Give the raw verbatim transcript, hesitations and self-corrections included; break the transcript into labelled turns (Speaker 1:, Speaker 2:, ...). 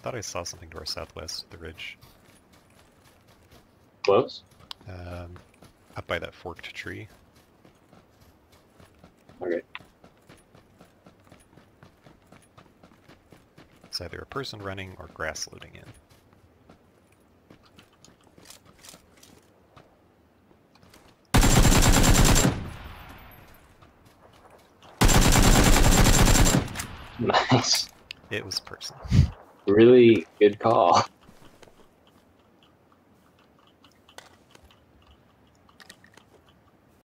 Speaker 1: thought I saw something to our southwest of the ridge.
Speaker 2: Close?
Speaker 1: Um, up by that forked tree.
Speaker 2: Okay.
Speaker 1: It's either a person running or grass loading in.
Speaker 2: Nice.
Speaker 1: It was a person.
Speaker 2: Really good call.